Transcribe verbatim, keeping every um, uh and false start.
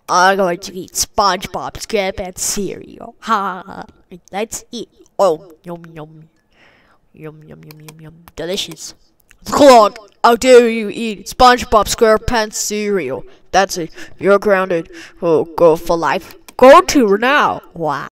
I'm going to eat Spongebob Squarepants cereal. Ha ha. Let's eat. Oh, yum yum. Yum yum yum yum yum. Delicious. Clog! How dare you eat Spongebob Squarepants cereal? That's it. You're grounded. Oh, go for life. Go to now. Wow.